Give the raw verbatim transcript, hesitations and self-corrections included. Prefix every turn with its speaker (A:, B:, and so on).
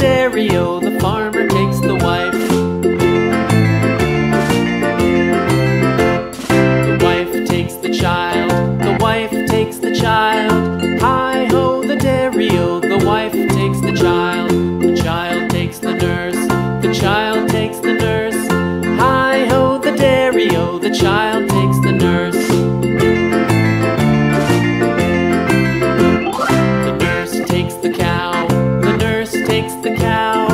A: dairy-o, the farmer takes the wife. The wife takes the child, the wife takes the child. Hi-ho, the dairy-o, the wife takes the child. The child takes the nurse, the child takes the nurse. Hi-ho, the dairy-o, the child takes the nurse. The nurse takes the cow, the nurse takes the cow.